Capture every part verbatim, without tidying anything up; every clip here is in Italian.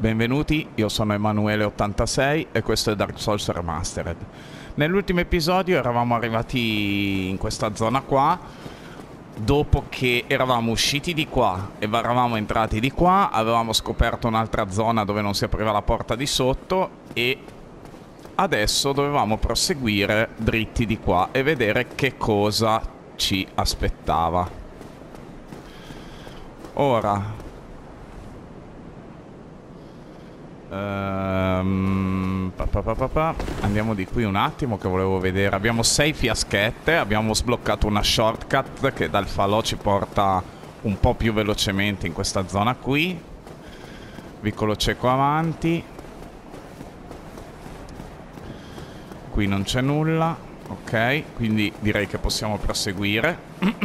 Benvenuti, io sono Emanuele ottantasei e questo è Dark Souls Remastered. Nell'ultimo episodio eravamo arrivati in questa zona qua, dopo che eravamo usciti di qua e eravamo entrati di qua, avevamo scoperto un'altra zona dove non si apriva la porta di sotto e adesso dovevamo proseguire dritti di qua e vedere che cosa ci aspettava. Ora... Um, pa pa pa pa pa. Andiamo di qui un attimo che volevo vedere. Abbiamo sei fiaschette. Abbiamo sbloccato una shortcut che dal falò ci porta un po' più velocemente in questa zona qui. Vicolo cieco avanti. Qui non c'è nulla. Ok, quindi direi che possiamo proseguire.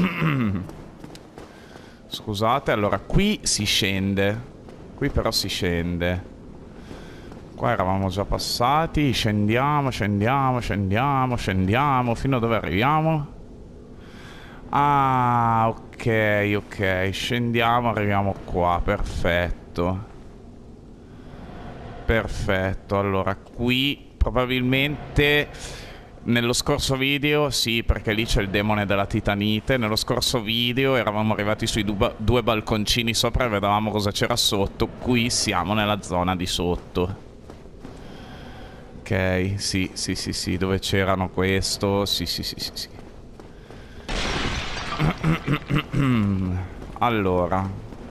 Scusate, allora qui si scende. Qui però si scende. Qua eravamo già passati, scendiamo, scendiamo, scendiamo, scendiamo, fino a dove arriviamo? Ah, ok, ok, scendiamo, arriviamo qua, perfetto. Perfetto, allora qui probabilmente nello scorso video, sì, perché lì c'è il demone della titanite, nello scorso video eravamo arrivati sui due, due balconcini sopra e vedevamo cosa c'era sotto, qui siamo nella zona di sotto. Ok, sì, sì, sì, sì, dove c'erano questo, sì, sì, sì, sì, sì. Allora.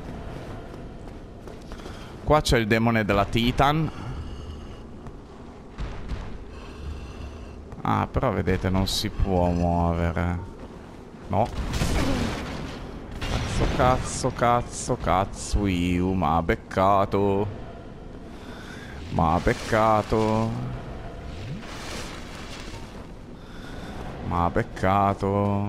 Qua c'è il demone della Titan. Ah, però vedete, non si può muovere. No. Cazzo, cazzo, cazzo, cazzo, io, ma beccato. Ma peccato. Ma peccato.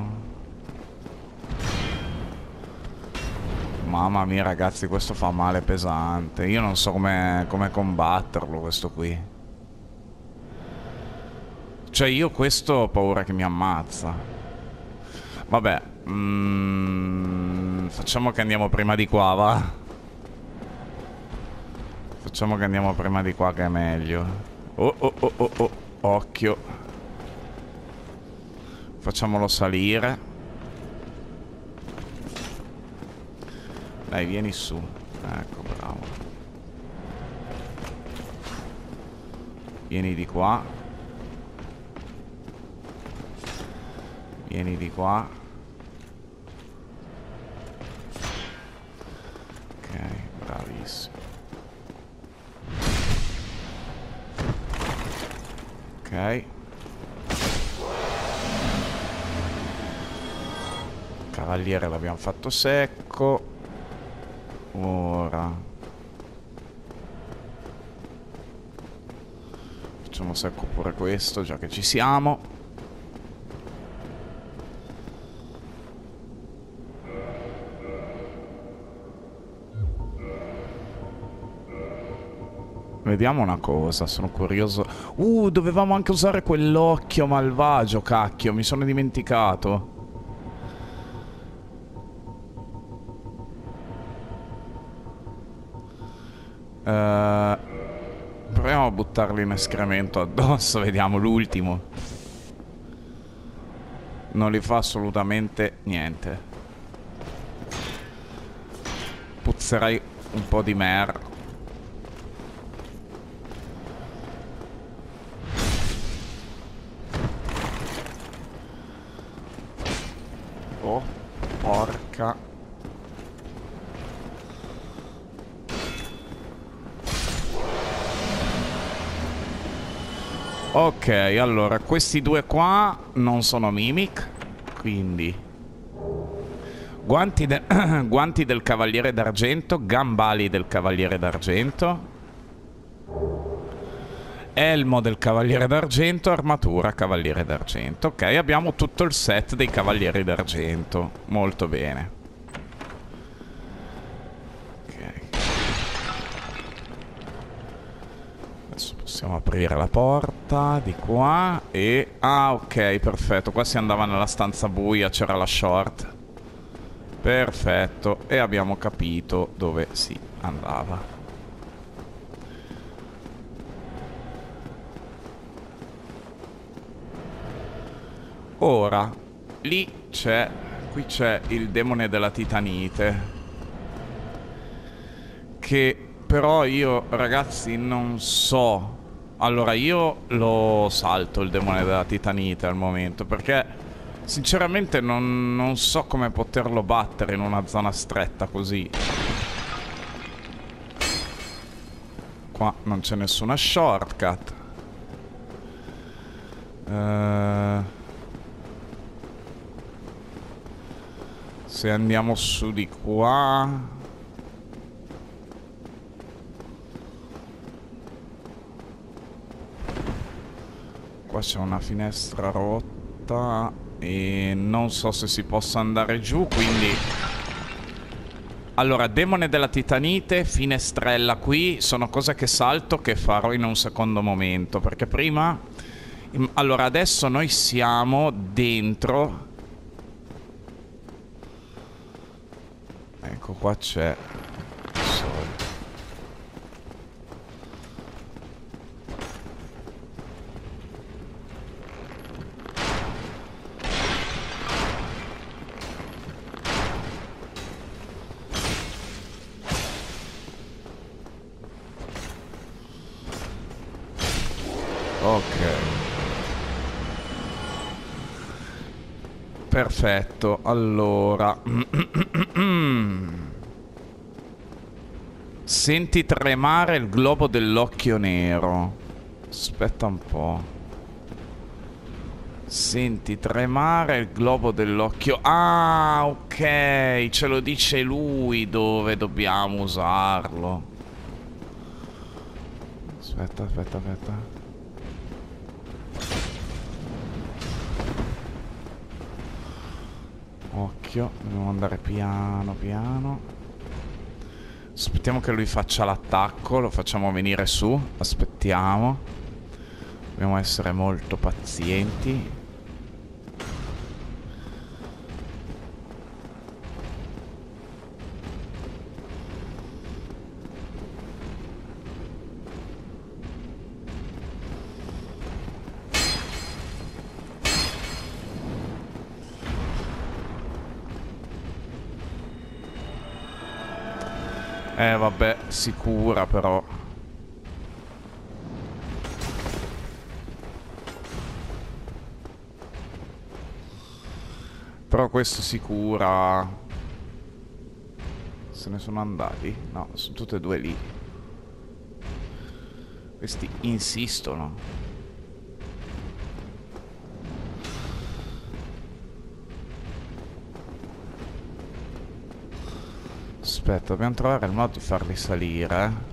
Mamma mia ragazzi, questo fa male pesante. Io non so come come combatterlo questo qui. Cioè io questo ho paura che mi ammazza. Vabbè. mm, Facciamo che andiamo prima di qua, va? Facciamo che andiamo prima di qua che è meglio. Oh oh oh oh oh. Occhio. Facciamolo salire. Dai, vieni su. Ecco, bravo. Vieni di qua. Vieni di qua. Ok, bravissimo. Ok. Cavaliere l'abbiamo fatto secco. Ora facciamo secco pure questo, già che ci siamo. Vediamo una cosa, sono curioso. Uh, dovevamo anche usare quell'occhio malvagio, cacchio, mi sono dimenticato. Uh, proviamo a buttargli in escremento addosso, vediamo l'ultimo. Non gli fa assolutamente niente. Puzzerai un po' di merda. Oh, porca. Ok, allora, questi due qua non sono mimic, quindi guanti, de guanti del Cavaliere d'Argento, gambali del Cavaliere d'Argento, elmo del Cavaliere d'Argento, armatura Cavaliere d'Argento. Ok, abbiamo tutto il set dei Cavalieri d'Argento, molto bene. Possiamo aprire la porta di qua e... Ah, ok, perfetto. Qua si andava nella stanza buia, c'era la short. Perfetto. E abbiamo capito dove si andava. Ora, lì c'è... qui c'è il demone della titanite. Che però io, ragazzi, non so... Allora, io lo salto il demone della titanite al momento, perché sinceramente non, non so come poterlo battere in una zona stretta così. Qua non c'è nessuna shortcut. Uh, se andiamo su di qua... Qua c'è una finestra rotta e non so se si possa andare giù, quindi... Allora, demone della titanite, finestrella qui, sono cose che salto che farò in un secondo momento, perché prima... Allora, adesso noi siamo dentro... Ecco, qua c'è... Perfetto, allora... Senti tremare il globo dell'occhio nero. Aspetta un po'. Senti tremare il globo dell'occhio... Ah, ok, ce lo dice lui dove dobbiamo usarlo. Aspetta, aspetta, aspetta. Occhio, dobbiamo andare piano piano. Aspettiamo che lui faccia l'attacco, lo facciamo venire su. Aspettiamo. Dobbiamo essere molto pazienti. Eh vabbè, sicura però. Però questo sicura. Se ne sono andati? No, sono tutte e due lì. Questi insistono. Aspetta, dobbiamo trovare il modo di farli salire.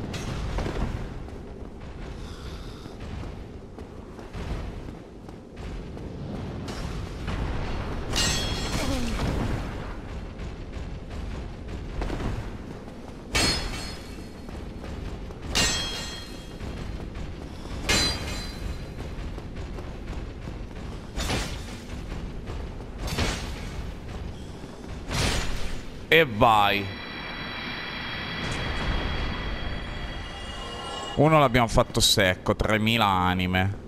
E vai. Uno l'abbiamo fatto secco, tremila anime.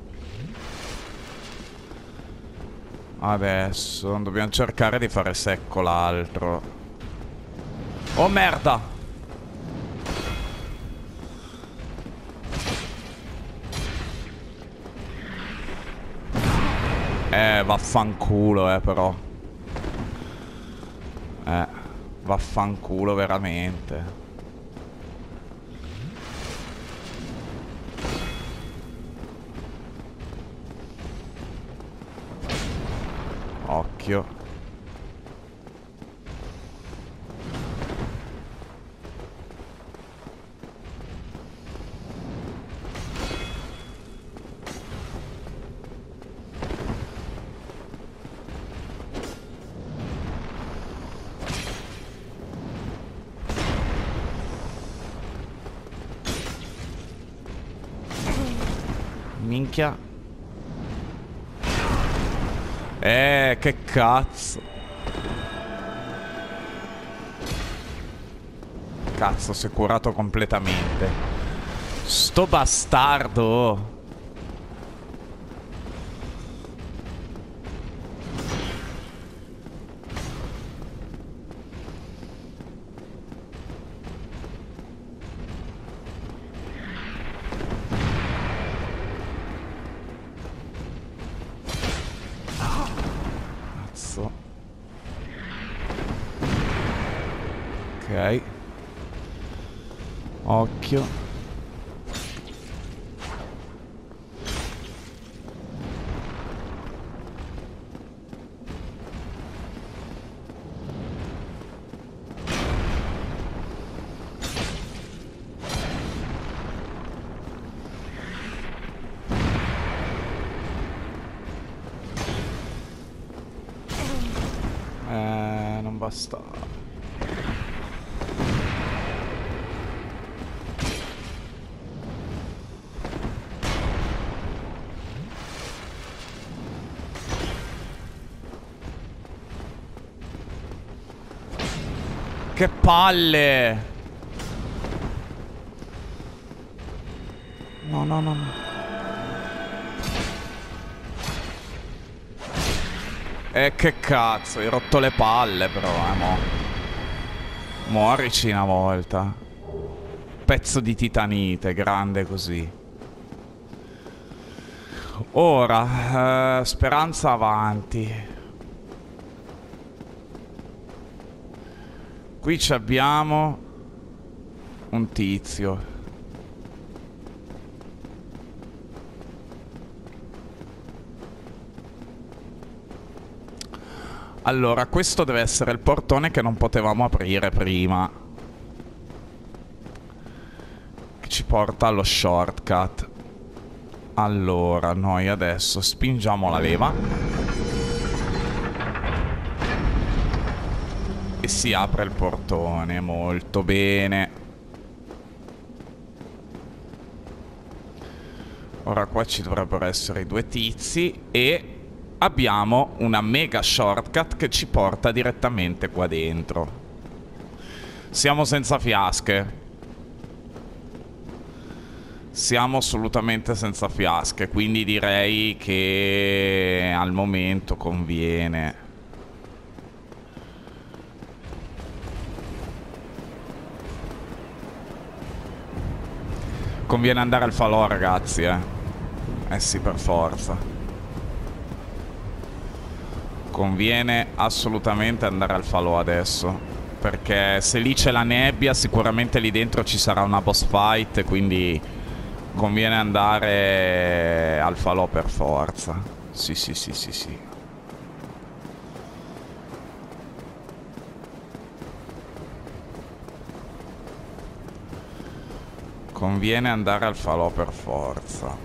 Adesso dobbiamo cercare di fare secco l'altro. Oh merda! Eh, vaffanculo, eh, però. Eh, vaffanculo veramente. Occhio. Minchia. Eh, che cazzo. Cazzo, si è curato completamente. Sto bastardo. cazzo. Ok. Occhio. Eh, non basta. Che palle! No, no, no, no. E che cazzo, hai rotto le palle però, eh, mo. Muorici una volta. Pezzo di titanite, grande così. Ora, eh, speranza avanti. Qui ci abbiamo un tizio. Allora, questo deve essere il portone che non potevamo aprire prima, che ci porta allo shortcut. Allora, noi adesso spingiamo la leva e si apre il portone. Molto bene. Ora qua ci dovrebbero essere i due tizi e abbiamo una mega shortcut che ci porta direttamente qua dentro. Siamo senza fiasche. Siamo assolutamente senza fiasche, quindi direi che al momento conviene. Conviene andare al falò, ragazzi, eh. Eh sì, per forza. Conviene assolutamente andare al falò adesso, perché se lì c'è la nebbia sicuramente lì dentro ci sarà una boss fight, quindi conviene andare al falò per forza. Sì, sì, sì, sì, sì. Conviene andare al falò per forza.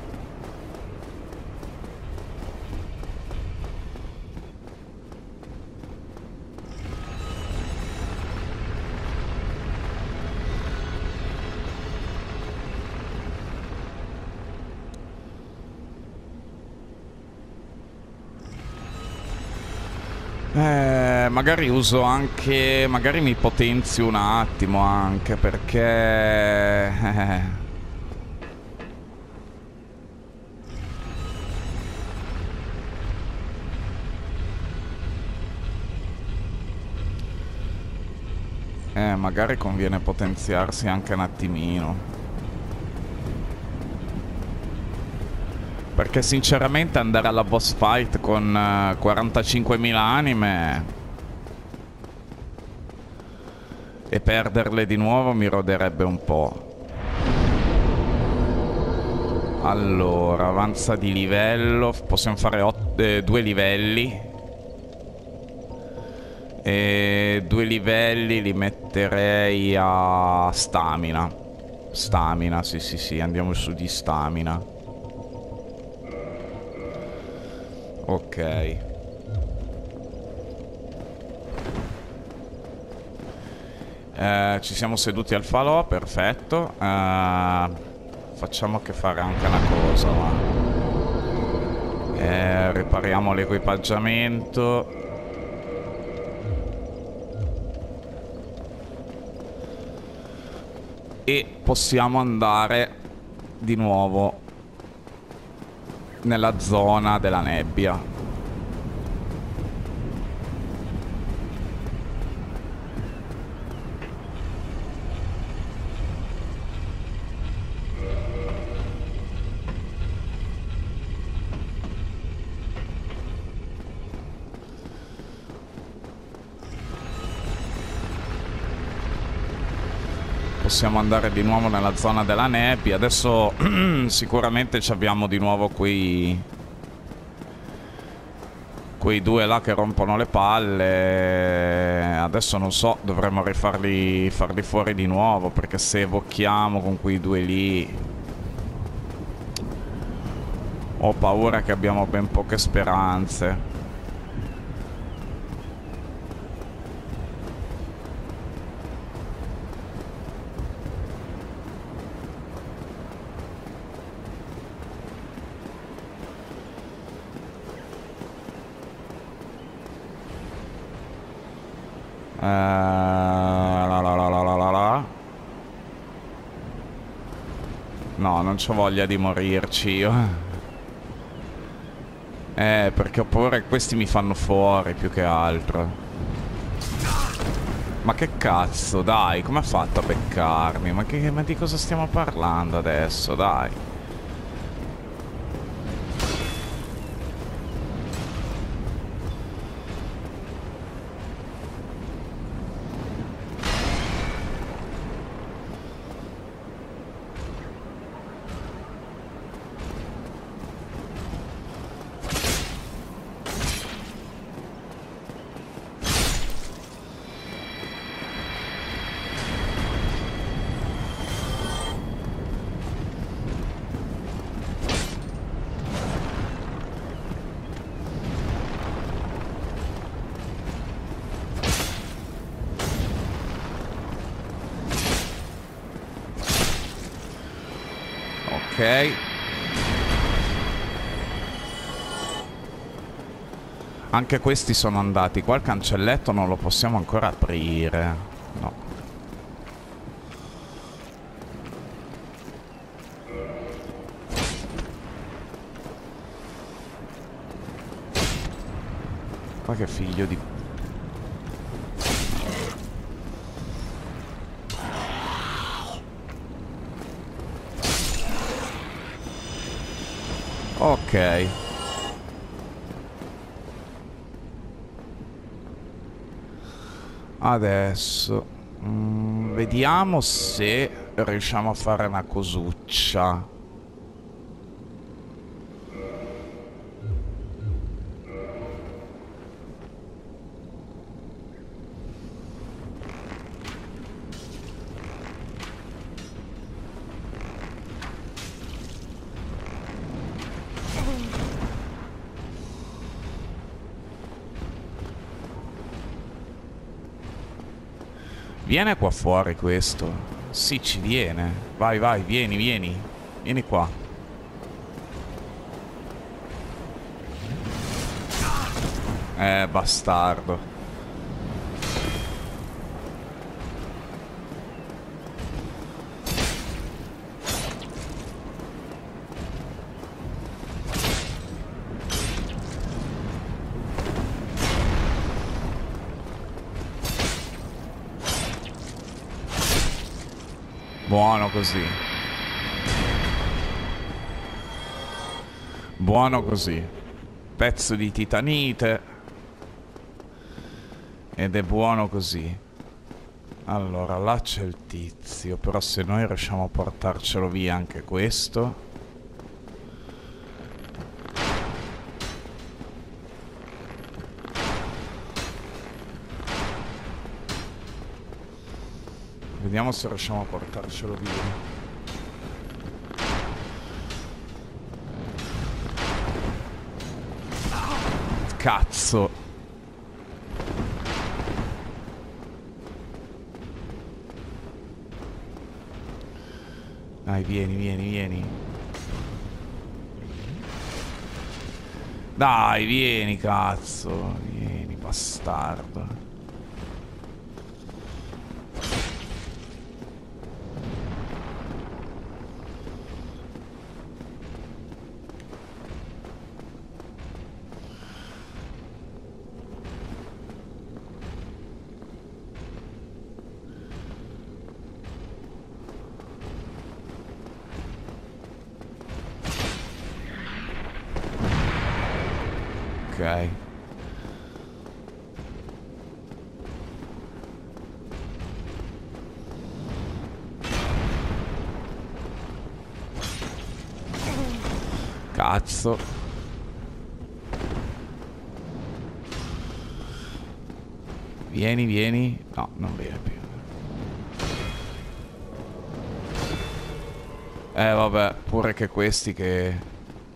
Eh, magari uso anche... magari mi potenzio un attimo anche, perché... Eh. eh, magari conviene potenziarsi anche un attimino. Perché sinceramente andare alla boss fight con uh, quarantacinquemila anime e perderle di nuovo mi roderebbe un po'. Allora, avanza di livello. Possiamo fare eh, due livelli. E due livelli li metterei a stamina. Stamina, sì sì sì, andiamo su di stamina. Ok. Eh, ci siamo seduti al falò, perfetto. Eh, facciamo che fare anche una cosa, ma... Eh, ripariamo l'equipaggiamento. E possiamo andare di nuovo nella zona della nebbia. Possiamo andare di nuovo nella zona della nebbia. Adesso sicuramente ci abbiamo di nuovo quei... quei due là che rompono le palle. Adesso non so, dovremmo rifarli farli fuori di nuovo, perché se evochiamo con quei due lì ho paura che abbiamo ben poche speranze. Uh, la la la la la la la. No, non c'ho voglia di morirci io. Eh, perché ho paura che questi mi fanno fuori più che altro. Ma che cazzo, dai, come ha fatto a beccarmi? Ma, che, ma di cosa stiamo parlando adesso, dai? Ok. Anche questi sono andati. Qua il cancelletto non lo possiamo ancora aprire. No. Ma che figlio di... Ok. Adesso mm, vediamo se riusciamo a fare una cosuccia. Viene qua fuori questo. Sì, ci viene. Vai, vai, vieni, vieni. Vieni qua. Eh, bastardo. Buono così. Buono così. Pezzo di titanite. Ed è buono così. Allora, là c'è il tizio. Però se noi riusciamo a portarcelo via anche questo... Vediamo se riusciamo a portarcelo via. Cazzo. Dai, vieni, vieni, vieni. Dai, vieni, cazzo. Vieni, bastardo. Ok. cazzo. Vieni, vieni. No, non viene più. Eh, vabbè, pure che questi che...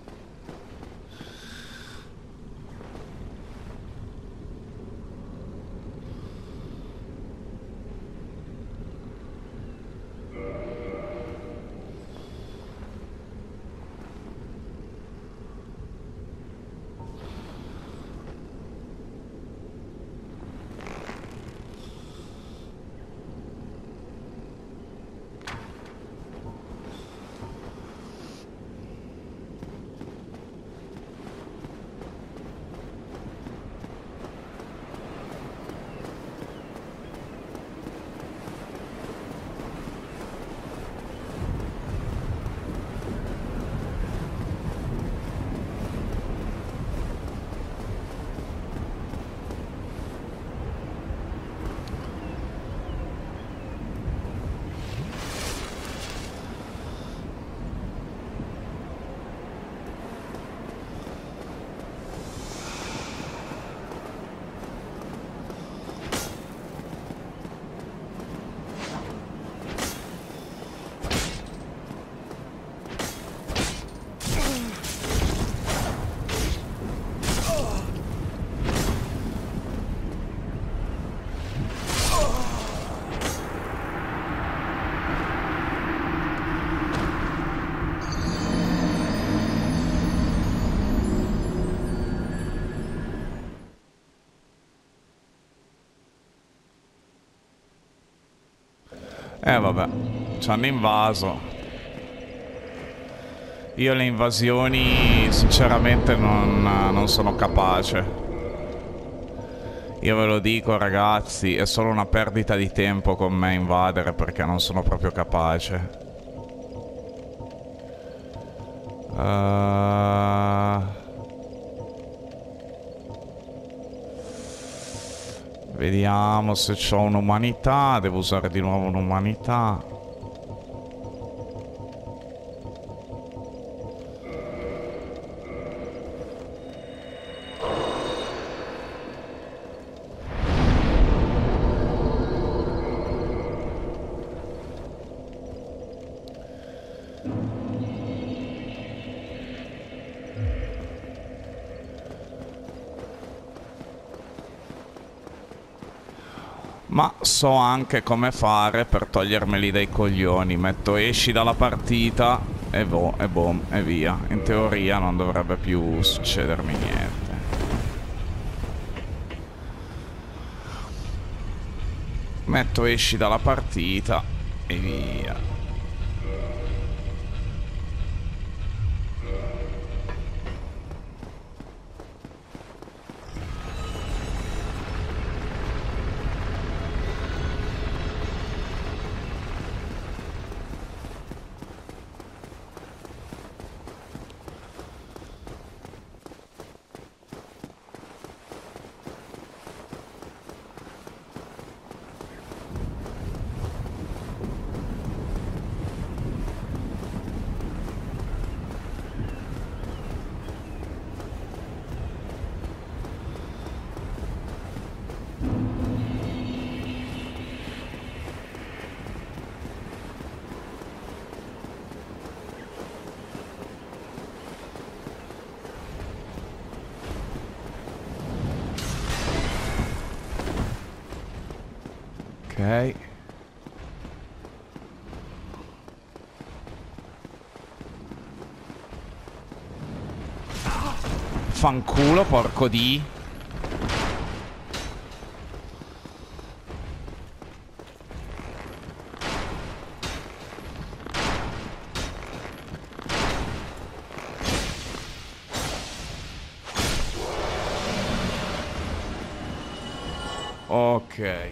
Eh vabbè, ci hanno invaso. Io le invasioni sinceramente non, non sono capace. Io ve lo dico ragazzi, è solo una perdita di tempo con me invadere perché non sono proprio capace. Uh... Vediamo se ho un'umanità. Devo usare di nuovo un'umanità. Ma so anche come fare per togliermeli dai coglioni. Metto esci dalla partita e boh, e boom, e via. In teoria non dovrebbe più succedermi niente. Metto esci dalla partita e via. Ok. Fanculo, porco di. Ok.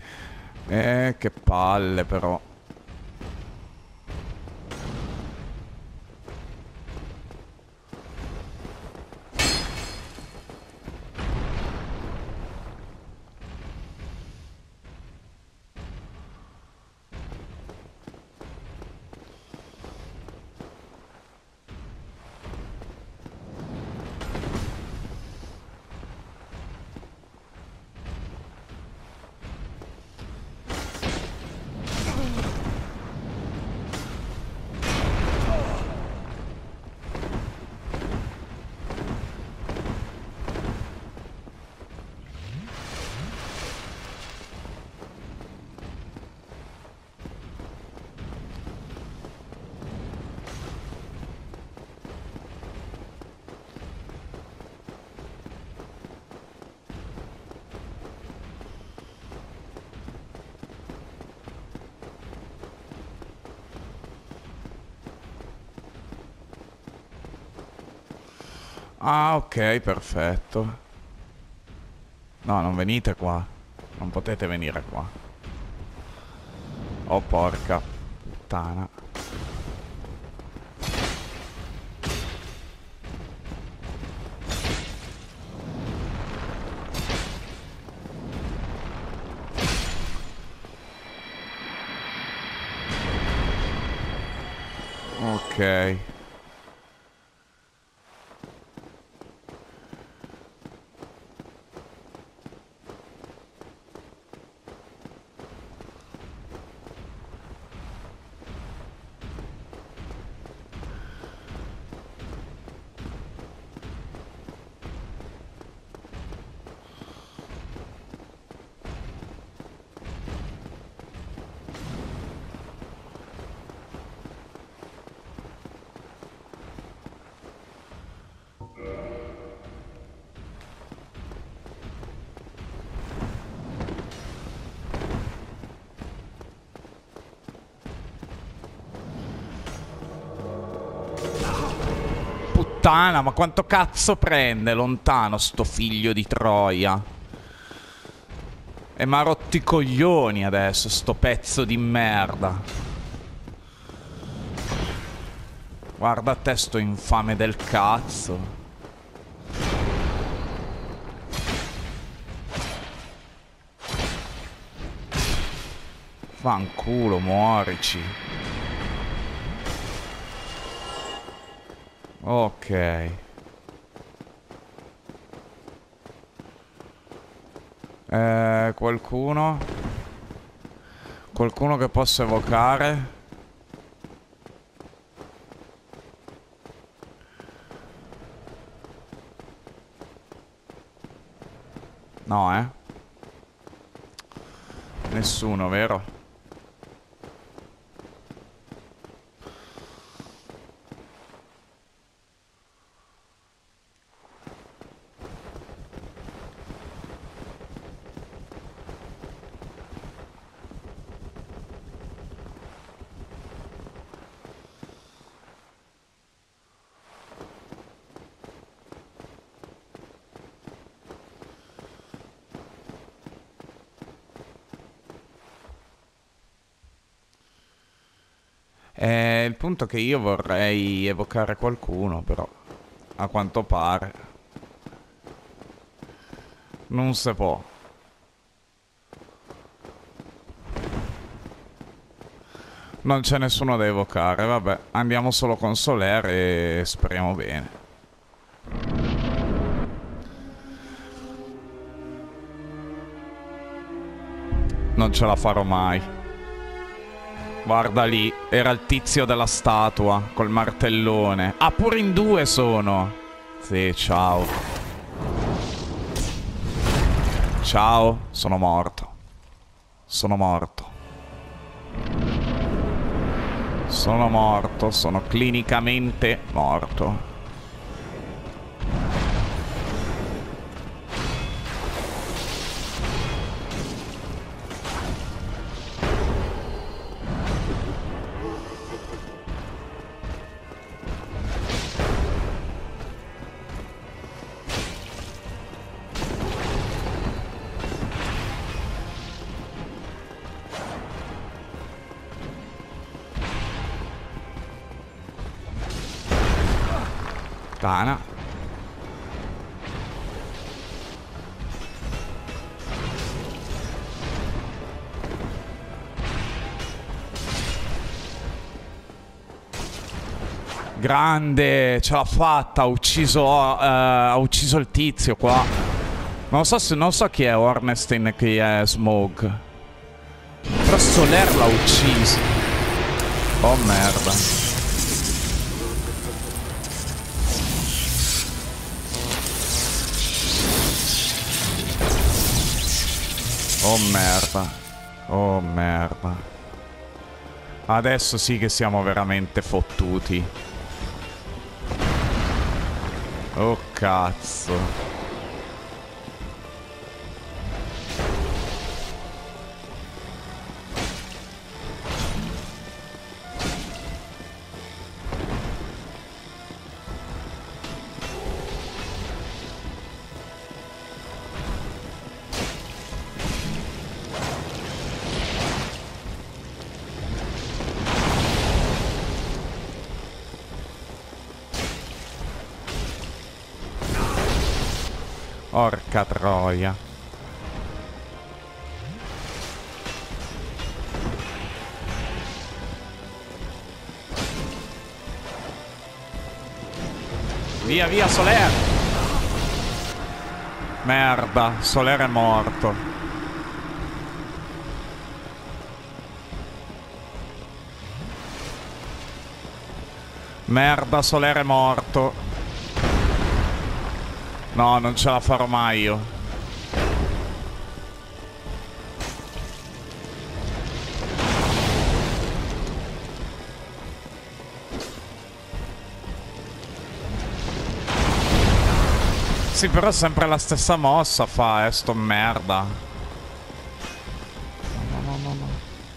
Eh, che palle però. Ah, ok, perfetto. No, non venite qua. Non potete venire qua. Oh, porca puttana. Ok. Puttana, ma quanto cazzo prende lontano sto figlio di Troia? E m'ha rotto i coglioni adesso, sto pezzo di merda. Guarda te sto infame del cazzo. Fanculo, muorici. Ok. Eh, qualcuno? Qualcuno che possa evocare? No, eh? Nessuno, vero? Eh, il punto è che io vorrei evocare qualcuno, però a quanto pare non si può. Non c'è nessuno da evocare, vabbè, andiamo solo con Soler e speriamo bene. Non ce la farò mai. Guarda lì, era il tizio della statua, col martellone. Ah, pure in due sono. Sì, ciao. Ciao, sono morto. Sono morto. Sono morto, sono clinicamente morto. puttana. Grande, ce l'ha fatta, ha ucciso, uh, ha ucciso il tizio qua. Non so se non so chi è Ornstein e chi è Smog. Però Soler l'ha ucciso. Oh merda. Oh merda. Oh merda. Adesso sì che siamo veramente fottuti. Oh cazzo. Porca troia. Via, via, Soler! Merda, Soler è morto. Merda, Soler è morto. No, non ce la farò mai io. Sì, però è sempre la stessa mossa fa, eh, sto merda. No, no, no, no.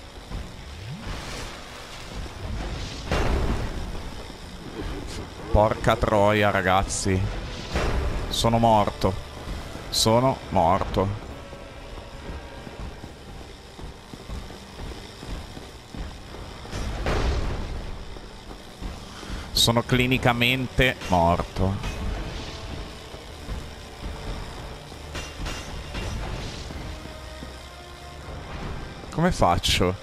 Porca troia, ragazzi. Sono morto. Sono morto. Sono clinicamente morto. Come faccio?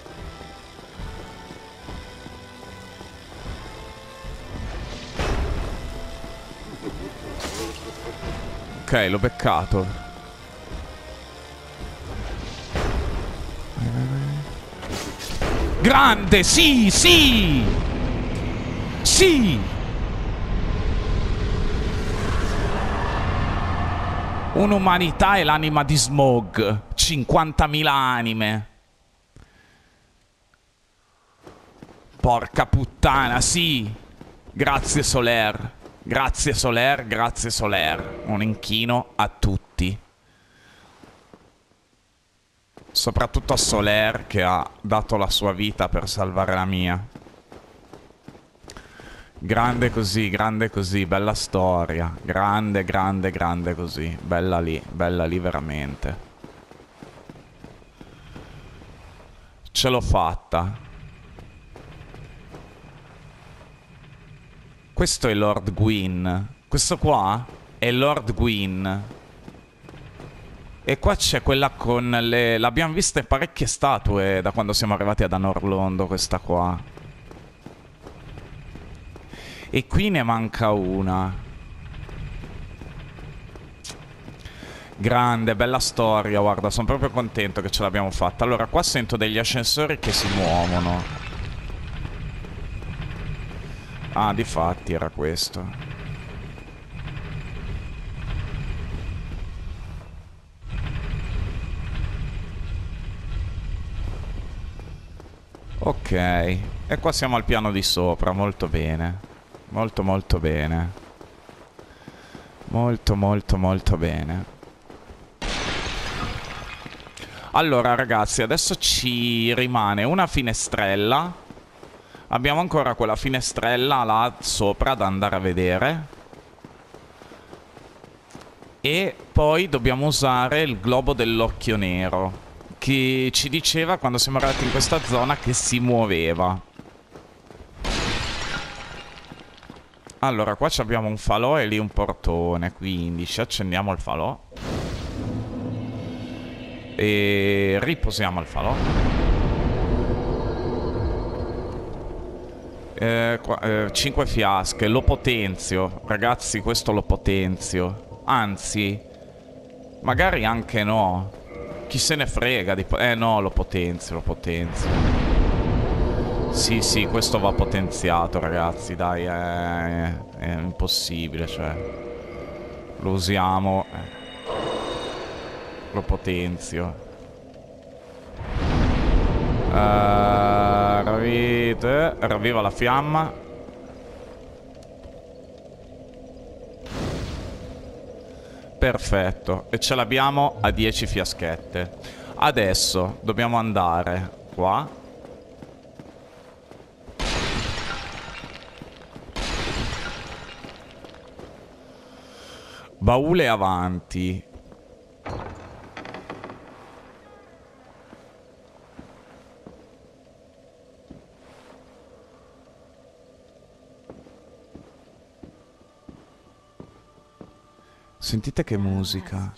Ok, l'ho beccato. Grande, sì, sì! Sì! Un'umanità e l'anima di Smog. cinquantamila anime. Porca puttana, sì! Grazie Soler. Grazie Soler, grazie Soler. Un inchino a tutti. Soprattutto a Soler che ha dato la sua vita per salvare la mia. Grande così, grande così, bella storia. Grande, grande, grande così. Bella lì, bella lì veramente. Ce l'ho fatta. Questo è Lord Gwyn. Questo qua è Lord Gwyn. E qua c'è quella con le... L'abbiamo vista in parecchie statue da quando siamo arrivati ad Anorlondo, questa qua. E qui ne manca una. Grande, bella storia, guarda, sono proprio contento che ce l'abbiamo fatta. Allora, qua sento degli ascensori che si muovono. Ah, difatti era questo. Ok. E qua siamo al piano di sopra, molto bene. Molto molto bene. Molto molto molto bene. Allora ragazzi, adesso ci rimane una finestrella. Abbiamo ancora quella finestrella là sopra da andare a vedere. E poi dobbiamo usare il globo dell'occhio nero, che ci diceva quando siamo arrivati in questa zona che si muoveva. Allora, qua abbiamo un falò e lì un portone, quindi ci accendiamo il falò. E riposiamo il falò. Eh, qua, eh, cinque fiasche, lo potenzio. Ragazzi, questo lo potenzio. Anzi, magari anche no. Chi se ne frega di... Eh no, lo potenzio, lo potenzio. Sì, sì, questo va potenziato, ragazzi, dai, è, è impossibile, cioè. Lo usiamo. Eh. Lo potenzio. Uh, ravvite. Ravviva la fiamma. Perfetto. E ce l'abbiamo a dieci fiaschette. Adesso dobbiamo andare qua. Baule avanti. Sentite che musica.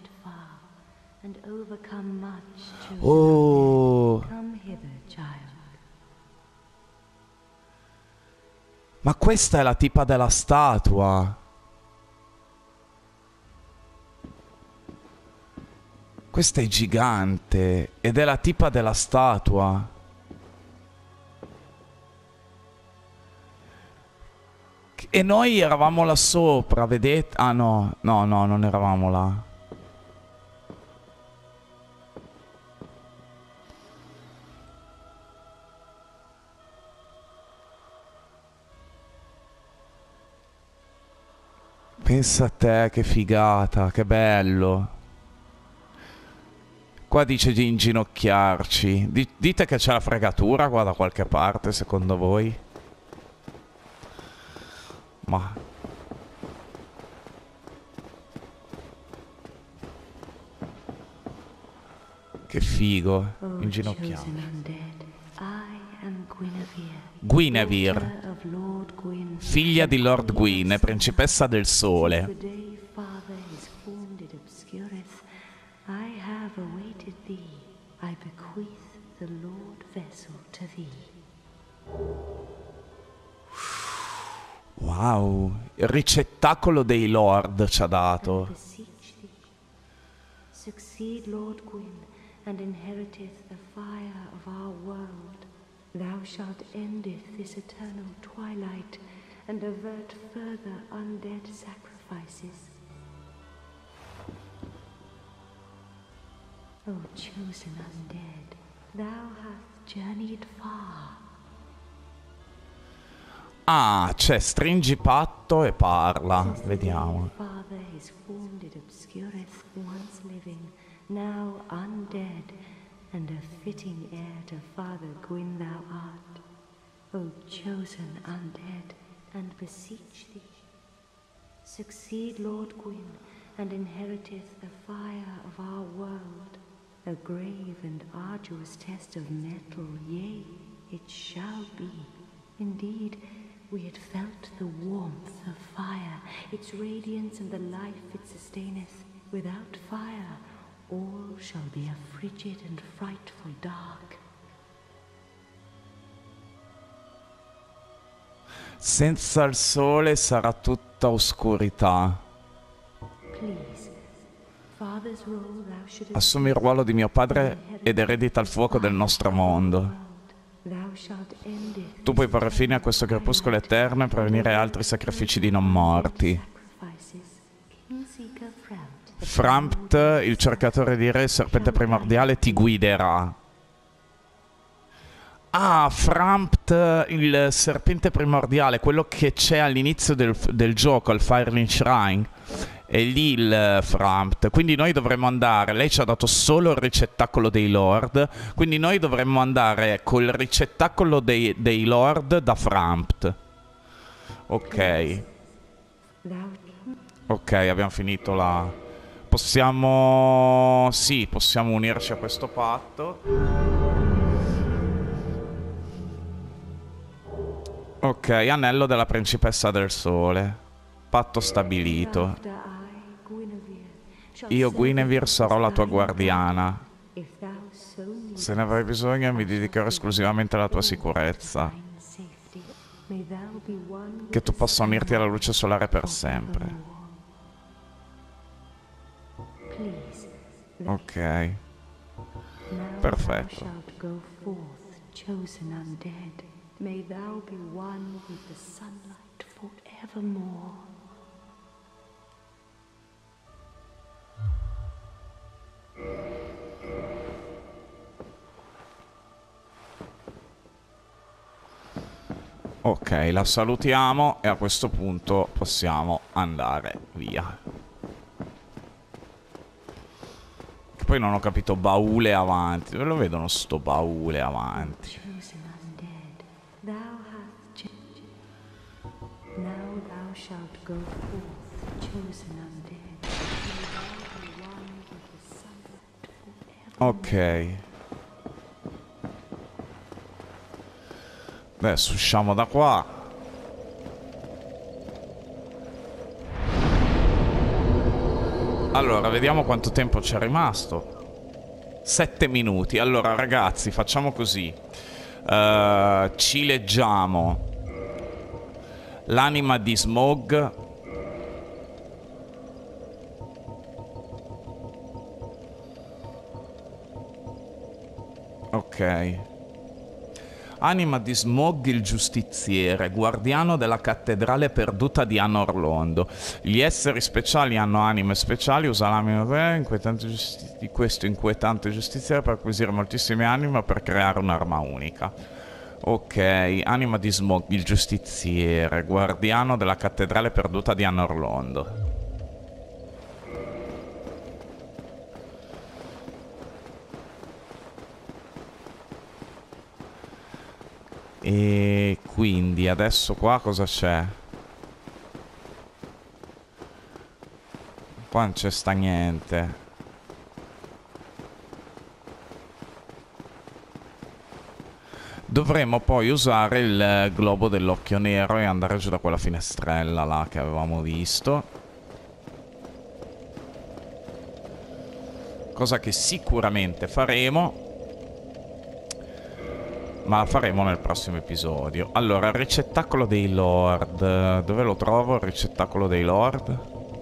Oh. Ma questa è la tipa della statua. Questa è gigante ed è la tipa della statua. E noi eravamo là sopra, vedete? Ah no, no, no, non eravamo là. Pensa a te, che figata, che bello. Qua dice di inginocchiarci. D- dite che c'è la fregatura qua da qualche parte, secondo voi? Ma... che figo. Inginocchiamo. Guinevere, figlia di Lord Gwyn, principessa del sole. Wow, il ricettacolo dei Lord ci ha dato. Succeed Lord Gwyn, and inheriteth the fire of our world. Thou shalt endeth this eternal twilight, and avert further undead sacrifices. O chosen undead, thou hast journeyed far. Ah, c'è stringi patto e parla. Vediamo. Father is formed it obscureth once living, now undead, and a fitting heir to Father Gwyn thou art. O chosen undead, and beseech thee, succeed Lord Gwyn, and inheriteth the fire of our world, a grave and arduous test of metal, yea, it shall be. Indeed, we had felt the warmth of fire, its radiance and the life it sustaineth. Without fire, all shall be a frigid and frightful dark. Senza il sole sarà tutta oscurità. Please, Father's role thou shouldest Assumi il ruolo di mio padre ed eredita il fuoco del nostro mondo. Tu puoi porre fine a questo crepuscolo eterno e prevenire altri sacrifici di non morti. Frampt, il cercatore di re, serpente primordiale, ti guiderà. Ah, Frampt, il serpente primordiale, quello che c'è all'inizio del, del gioco, al Firelink Shrine. È lì il Frampt. Quindi noi dovremmo andare. Lei ci ha dato solo il ricettacolo dei Lord. Quindi noi dovremmo andare col ricettacolo dei, dei Lord da Frampt. Ok. Ok, abbiamo finito la... Possiamo... Sì, possiamo unirci a questo patto. Ok, anello della principessa del sole. Patto stabilito. Io, Guinevere, sarò la tua guardiana. Se ne avrai bisogno, mi dedicherò esclusivamente alla tua sicurezza. Che tu possa unirti alla luce solare per sempre. Ok. Perfetto. May thou be one with the sunlight forevermore. Ok, la salutiamo e a questo punto possiamo andare via. Che poi non ho capito, baule avanti. Dove lo vedono sto baule avanti? Ok. Adesso usciamo da qua. Allora, vediamo quanto tempo c'è rimasto. Sette minuti. Allora, ragazzi, facciamo così. Uh, ci leggiamo l'anima di Smaug. Ok. Anima di Smaug il giustiziere, guardiano della cattedrale perduta di Anor Londo. Gli esseri speciali hanno anime speciali, usa l'anima inquietante di questo inquietante giustiziere per acquisire moltissime anime per creare un'arma unica. Ok, anima di Smaug il giustiziere, guardiano della cattedrale perduta di Anor Londo. E quindi adesso qua cosa c'è? Qua non c'è sta niente. Dovremmo poi usare il globo dell'occhio nero e andare giù da quella finestrella là che avevamo visto. Cosa che sicuramente faremo. Ma la faremo nel prossimo episodio. Allora, il ricettacolo dei Lord. Dove lo trovo il ricettacolo dei Lord?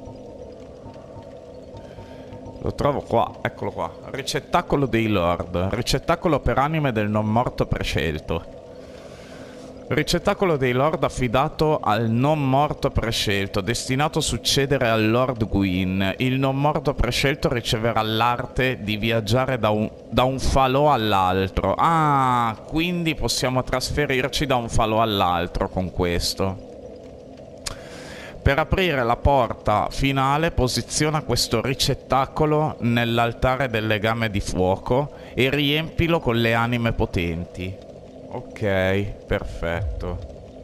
Lo trovo qua, eccolo qua. Ricettacolo dei Lord. Ricettacolo per anime del non morto prescelto. Ricettacolo dei Lord affidato al non morto prescelto, destinato a succedere al Lord Gwyn. Il non morto prescelto riceverà l'arte di viaggiare da un, da un falò all'altro. Ah, quindi possiamo trasferirci da un falò all'altro con questo. Per aprire la porta finale posiziona questo ricettacolo nell'altare del legame di fuoco e riempilo con le anime potenti. Ok, perfetto.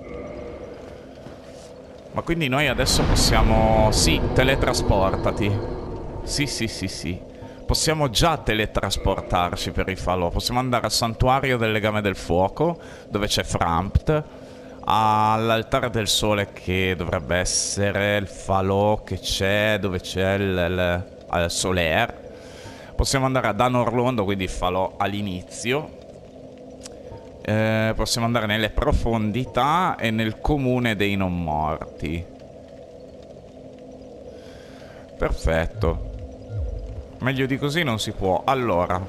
Ma quindi noi adesso possiamo... Sì, teletrasportati. Sì, sì, sì, sì. Possiamo già teletrasportarci per i falò. Possiamo andare al santuario del legame del fuoco, dove c'è Frampt, all'altare del sole, che dovrebbe essere il falò che c'è, dove c'è il, il, il Solaire. Possiamo andare ad Anor Londo, quindi il falò all'inizio. Eh, possiamo andare nelle profondità e nel comune dei non morti. Perfetto. Meglio di così non si può. Allora,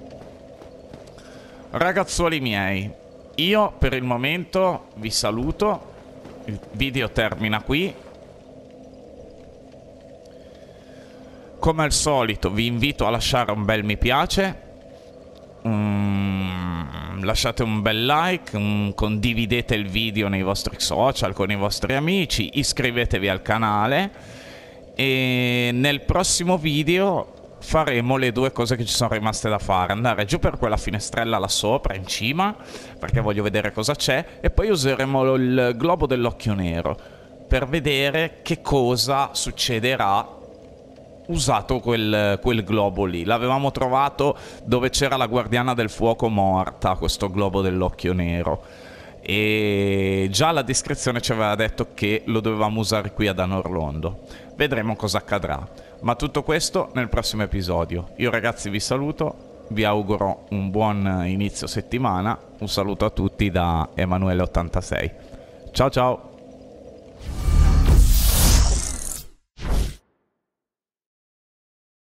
ragazzuoli miei, io per il momento vi saluto. Il video termina qui. Come al solito vi invito a lasciare un bel mi piace. Mm, lasciate un bel like, um, condividete il video nei vostri social con i vostri amici, iscrivetevi al canale e nel prossimo video faremo le due cose che ci sono rimaste da fare: andare giù per quella finestrella là sopra in cima perché voglio vedere cosa c'è, e poi useremo il globo dell'occhio nero per vedere che cosa succederà usato quel, quel globo lì. L'avevamo trovato dove c'era la guardiana del fuoco morta, questo globo dell'occhio nero, e già la descrizione ci aveva detto che lo dovevamo usare qui ad Anorlondo. Vedremo cosa accadrà, ma tutto questo nel prossimo episodio. Io ragazzi vi saluto, vi auguro un buon inizio settimana, un saluto a tutti da Emanuele ottantasei. Ciao ciao!